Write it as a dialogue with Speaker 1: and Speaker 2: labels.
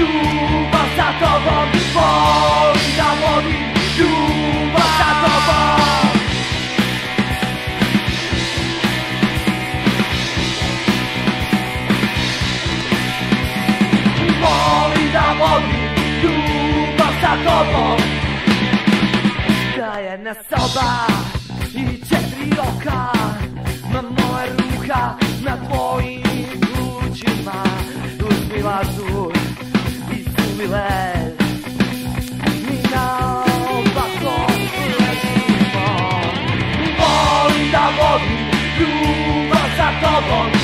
Speaker 1: ljubav za tobom, volim da vodim ljubav za tobom. Volim da vodim ljubav za tobom. Da je jedna soba i 4 oka, ma moja ruka na tvojim plućima. Uzmi vazduh i suvi led, mi naopako letimo. Volim da vodim ljubav za tobom.